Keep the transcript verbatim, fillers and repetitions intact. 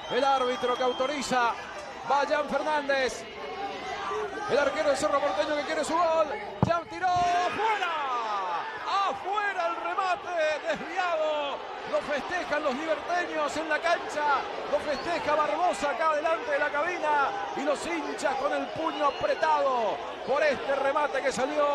El árbitro que autoriza. Va Jan Fernández. El arquero de Cerro Porteño que quiere su gol. Jan tiró. ¡Afuera! ¡Afuera el remate! Desviado. Lo festejan los liberteños en la cancha. Lo festeja Barbosa acá delante de la cabina. Y los hinchas con el puño apretado por este remate que salió.